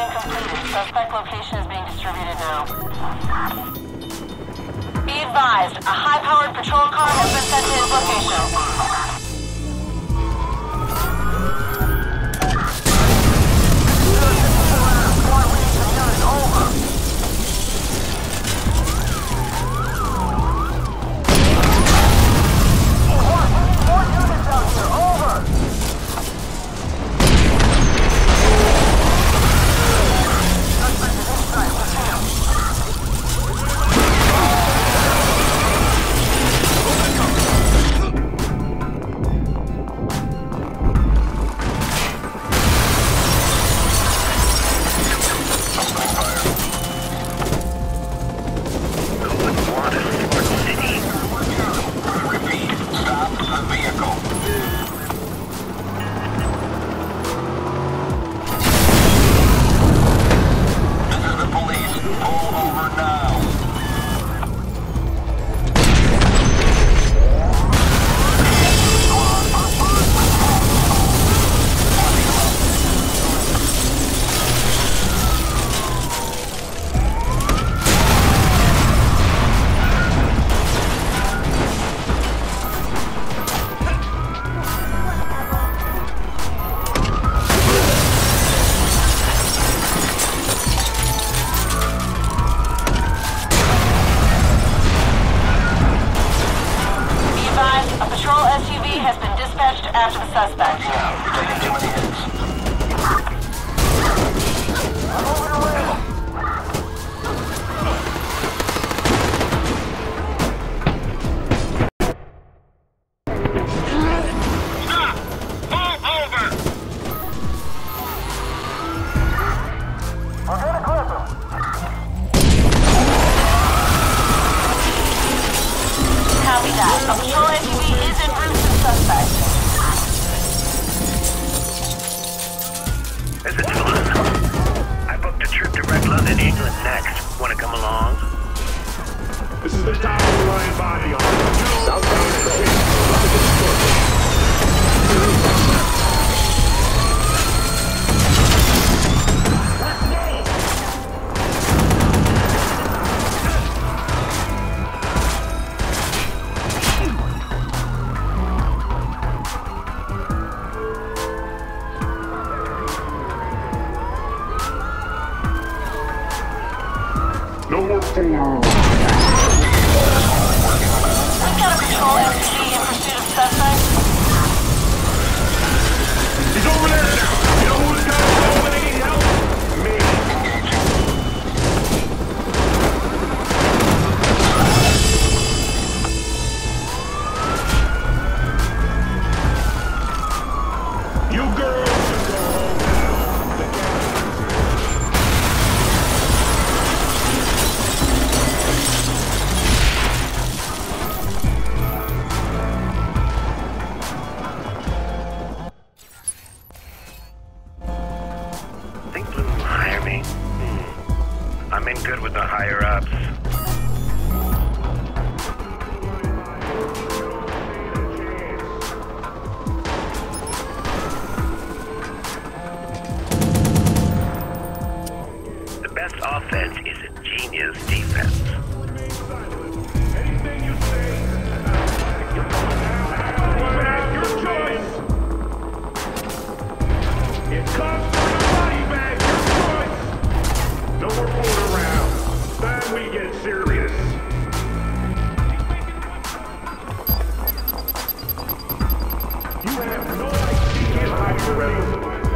Scanning completed. Suspect location is being distributed now. Be advised, a high-powered patrol car has been sent to his location. After the suspect. Taking too many hits. Stop! Move over! We're gonna clip him. Copy that. A patrol SUV is en route to the suspect. This is fun. I booked a trip to Red London, England next. Want to come along? This is the top of the line body on southbound. No more fooling around. We've got a patrol SUV in pursuit of suspect. He's over there now. You know who's got to go when they need help? Me. You girls should go home now. Think Blue will hire me? I'm in good with the higher-ups. The best offense is a genius defense. Anything you say, you're going down. Your choice. It comes to the body bag. Your choice. No more fooling around. Time we get serious. You have no idea how you ready.